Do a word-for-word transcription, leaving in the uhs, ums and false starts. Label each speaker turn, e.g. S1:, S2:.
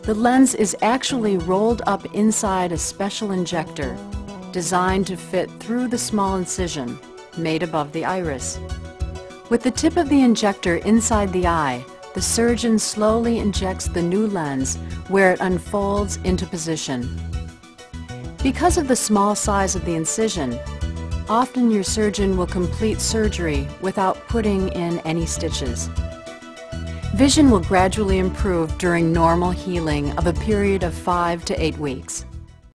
S1: The lens is actually rolled up inside a special injector designed to fit through the small incision made above the iris. With the tip of the injector inside the eye, the surgeon slowly injects the new lens where it unfolds into position. Because of the small size of the incision, often your surgeon will complete surgery without putting in any stitches. Vision will gradually improve during normal healing of a period of five to eight weeks.